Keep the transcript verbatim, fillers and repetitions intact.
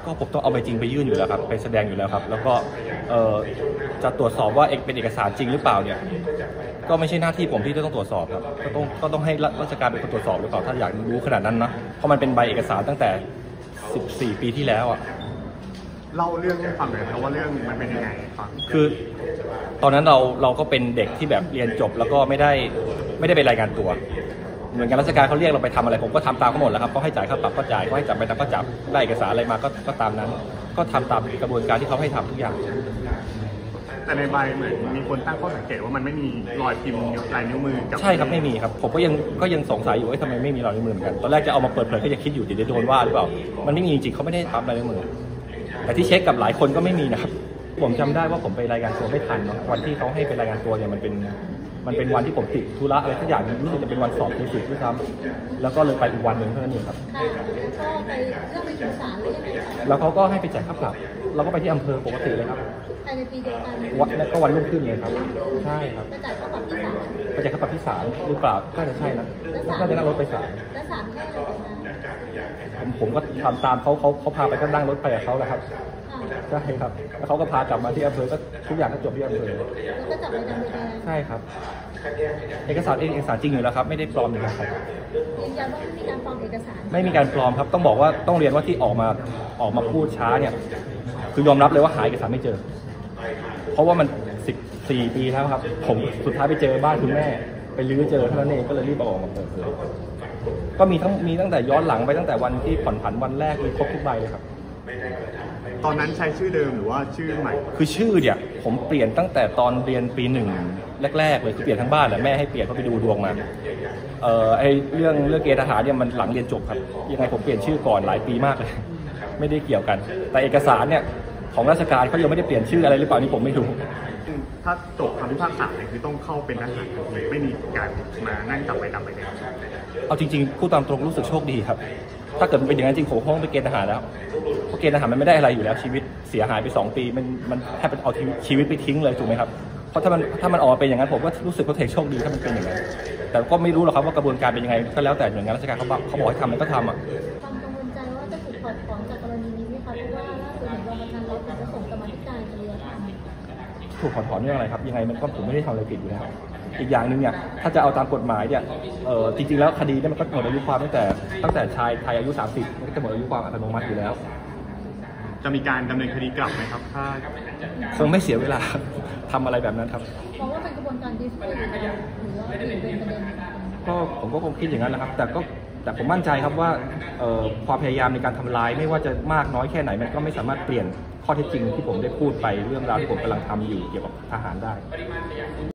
ก็ผมต้องเอาใบจริงไปยื่นอยู่แล้วครับไปแสดงอยู่แล้วครับแล้วก็จะตรวจสอบว่าเป็นเอกสารจริงหรือเปล่าเนี่ยก็ไม่ใช่หน้าที่ผมที่จะต้องตรวจสอบครับก็ต้องก็ต้องให้ราชการเป็นคนตรวจสอบหรือเปล่าถ้าอยากรู้ขนาดนั้นนะเพราะมันเป็นใบเอกสารตั้งแต่สิบสี่ปีที่แล้วอ่ะเล่าเรื่องให้ฟังหน่อยครับว่าเรื่องมันเป็นยังไงฟังคือตอนนั้นเราเราก็เป็นเด็กที่แบบเรียนจบแล้วก็ไม่ได้ไม่ได้ไปรายงานตัวเหมือนกันราชการเขาเรียกเราไปทำอะไรผมก็ทำตามเขาหมดแล้วครับเขาให้จ่ายค่าปรับก็จ่ายเขาให้จับไปตามก็จับได้เอกสารอะไรมาก็ก็ตามนั้นก็ทำตามกระบวนการที่เขาให้ทำทุกอย่างแต่ในใบเหมือนมีคนตั้งข้อสังเกตว่ามันไม่มีรอยพิมพ์ลายนิ้วมือกับใช่ครับไม่มีครับผมก็ยังก็ยังสงสัยอยู่ว่าทำไมไม่มีรอยนิ้วมือเหมือนกันตอนแรกจะเอามาเปิดเผยก็ยังคิดอยู่เดี๋ยวจะโดนว่าหรือเปล่ามันไม่มีจริงเขาไม่ได้ทำรอยนิ้วมือแต่ที่เช็คกับหลายคนก็ไม่มีนะครับผมจำได้ว่าผมไปรายงานตัวไม่ทันเนาะวันที่เขาให้ไปรายงานตัวเนี่ยมันเป็นมันเป็นวันที่ผมติดธุระอะไรทุกอย่างรู้สึกจะเป็นวันสอบทีสิบด้วยซ้ำแล้วก็เลยไปอีกวันหนึ่งเท่านั้นเองครับก็ไปเรื่องไปถึงศาลเลยใช่ไหมแล้วเขาก็ให้ไปจ่ายค่าปรับเราก็ไปที่อำเภอปกติเลยครับภายในปีเดียวกันวันแล้วก็วันรุ่งขึ้นเลยครับใช่ครับไปจ่ายค่าปรับที่ศาลไปจ่ายค่าปรับที่ศาลหรือเปล่าก็จะใช่นะก็จะนั่งรถไปศาลแล้วศาลให้อะไรผมผมก็ทำตามเขาเขาเขาพาไปก็นั่งรถไปกับเขาแหละครับใช่ครับแล้วเขาก็พากลับมาที่อำเภอก็ทุกอย่างก็จบที่อำเภอแล้วก็จับไปดำเนินการใช่ครับเอกสารเอกสารจริงอยู่แล้วครับไม่ได้ปลอมอยู่แล้วครับยืนยันว่าไม่มีการปลอมเอกสารไม่มีการปลอมครับต้องบอกว่าต้องเรียนว่าที่ออกมาออกมาพูดช้าเนี่ยคือยอมรับเลยว่าหาเอกสารไม่เจอเพราะว่ามันสิบสี่ปีแล้วครับผมสุดท้ายไปเจอบ้านคุณแม่ไปลื้อเจอเท่านั้นเองก็เลยรีบออกมาเปิดเผยก็มีทั้งมีตั้งแต่ย้อนหลังไปตั้งแต่วันที่ผ่อนผันวันแรกเลยครบทุกใบเลยครับตอนนั้นใช้ชื่อเดิมหรือว่าชื่อใหม่คือชื่อเนี่ยผมเปลี่ยนตั้งแต่ตอนเรียนปีหนึ่งแรกๆเลยคือเปลี่ยนทั้งบ้านแหละแม่ให้เปลี่ยนเพราะไปดูดวงมาเอ่อไอเรื่องเรื่องเกณฑ์ทหารเนี่ยมันหลังเรียนจบครับยังไงผมเปลี่ยนชื่อก่อนหลายปีมากเลยไม่ได้เกี่ยวกันแต่เอกสารเนี่ยของราชการเขายังไม่ได้เปลี่ยนชื่ออะไรหรือเปล่านี่ผมไม่รู้ถ้าจบคำพิพากษาเนี่ยคือต้องเข้าเป็นทหารไม่มีการมานั่งจับไปดำไปเนี่ยเอาจริงๆพูดตามตรงรู้สึกโชคดีครับถ้าเกิดมันเป็นอย่างนั้นจริงผมคงไปเกณฑ์ทหารแล้วเพราะเกณฑ์ทหารมันไม่ได้อะไรอยู่แล้วชีวิตเสียหายไปสองปีมันมันแทบเป็นเอาชีวิตไปทิ้งเลยถูกไหมครับเพราะถ้ามันถ้ามันออกมาเป็นอย่างนั้นผมก็รู้สึกว่าเทคโชคดีถ้ามันเป็นอย่างนั้นแต่ก็ไม่รู้หรอกครับว่ากระบวนการเป็นยังไงก็แล้วแต่หน่วยงานราชการเขาบอกเขาบอกให้ทำมันก็ทำอ่ะความกังวลใจว่าจะถูกถอดถอนจากกรณีนี้ไหมคะเพราะว่าล่าสุดเห็นรองประธานรัฐจะส่งกรรมาธิการจริยธรรมถูกถอดถอนเรื่องอะไรครับยังไงมันก็ผมไม่ได้ทำอะไรผิดอยู่แล้วอีกอย่างหนึ่งเนี่ยถ้าจะเอาตามกฎหมายเนี่ยเออจริงๆแล้วคดีเนี่ยมันก็หมดอายุความตั้งแต่ตั้งแต่ชายไทยอายุสามสิบมันก็จะหมดอายุความอัตโนมัติอยู่แล้วจะมีการดำเนินคดีกลับไหมครับถ้าคงไม่เสียเวลาทำอะไรแบบนั้นครับเพราะว่าเป็นกระบวนการดิสเพลย์หรือว่าเป็นประเด็นก็ผมก็คงคิดอย่างนั้นแหละครับแต่ก็แต่ผมมั่นใจครับว่าความพยายามในการทำลายไม่ว่าจะมากน้อยแค่ไหนมันก็ไม่สามารถเปลี่ยนข้อเท็จจริงที่ผมได้พูดไปเรื่องราวที่ผมกำลังทำอยู่เกี่ยวกับทหารได้